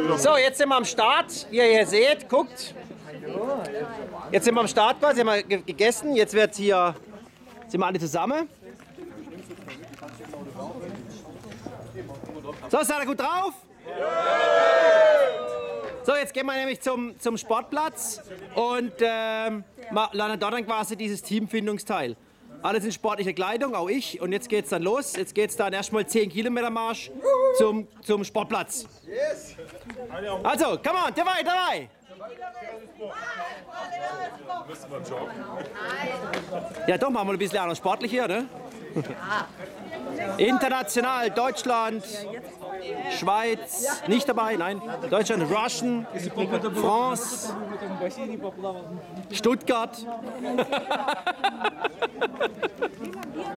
So, jetzt sind wir am Start. Wie ihr hier seht, guckt. Jetzt sind wir am Start quasi, haben wir gegessen. Jetzt sind wir alle zusammen. So, seid ihr gut drauf? So, jetzt gehen wir nämlich zum Sportplatz und lernen dort dann quasi dieses Teamfindungsteil. Alles in sportlicher Kleidung, auch ich. Und jetzt geht's dann los. Jetzt geht's dann erstmal 10 Kilometer Marsch zum Sportplatz. Also, come on, dabei. Ja, doch, machen wir ein bisschen anders sportlich hier, ne? International, Deutschland, Schweiz, nicht dabei, nein. Deutschland, Russian, France, Stuttgart.